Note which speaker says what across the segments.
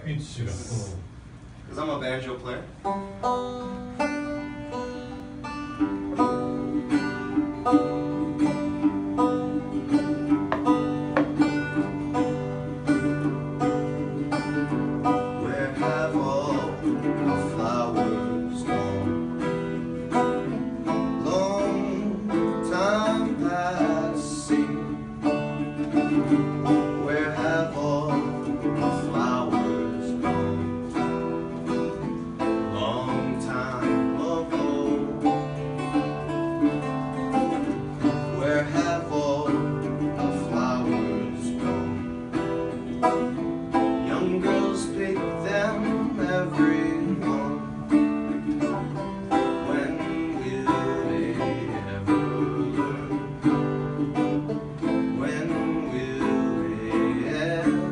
Speaker 1: 피치가.
Speaker 2: Because I'm a banjo player. Where have all the flowers gone? Long time passing. Where have all the flowers gone? Long time ago. Where have all the flowers gone? Young girls pick them, everyone. When will they ever learn? When will they ever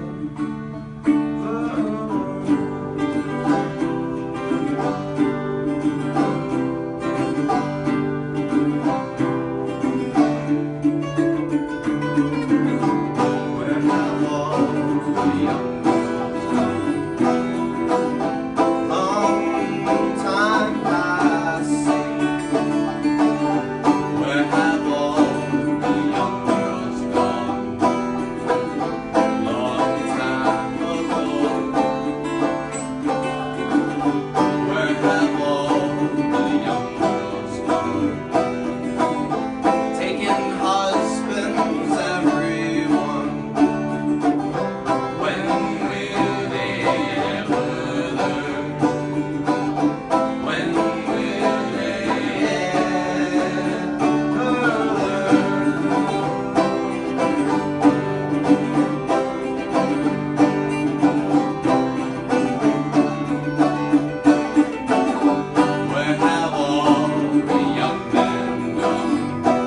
Speaker 2: Where have all the young girls gone? Long time passing. Where have all the young girls gone? Long time ago. Where have all the young girls gone? Taking husbands, everyone. When will they ever learn? When will they ever learn? Where have all the young men gone?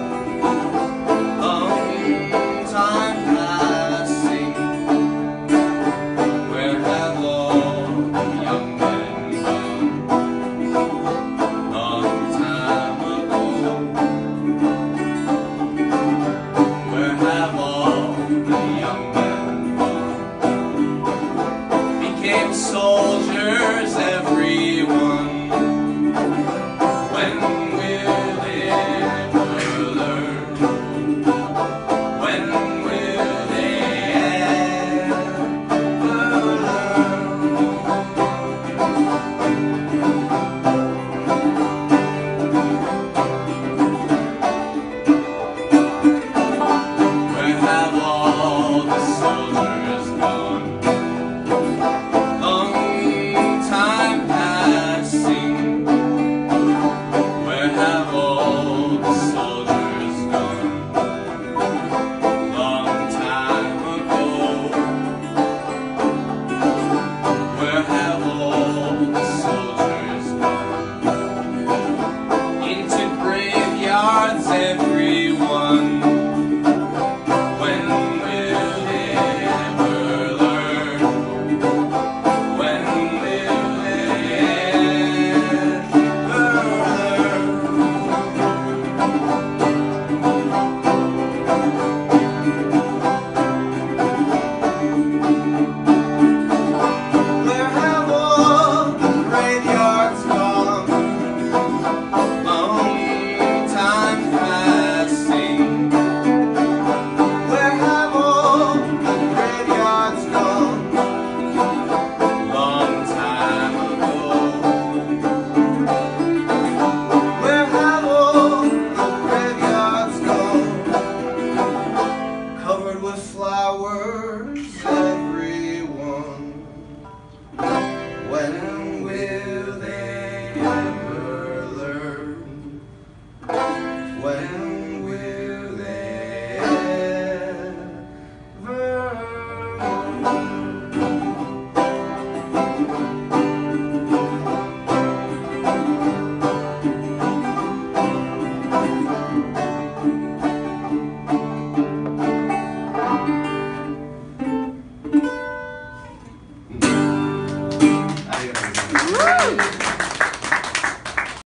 Speaker 2: Long time passing. Where have all the young men gone? Long time ago. Where have all the young men gone? Became so